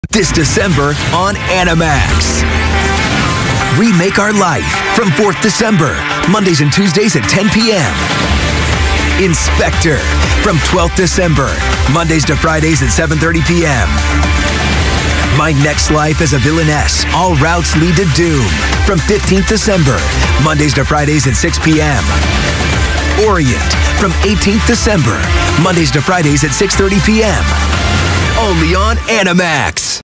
This December on Animax. Remake Our Life from 4th December, Mondays and Tuesdays at 10 p.m. Inspector from 12th December, Mondays to Fridays at 7:30 p.m. My Next Life as a Villainess, All Routes Lead to Doom from 15th December, Mondays to Fridays at 6 p.m. Orient from 18th December, Mondays to Fridays at 6:30 p.m. Only on Animax.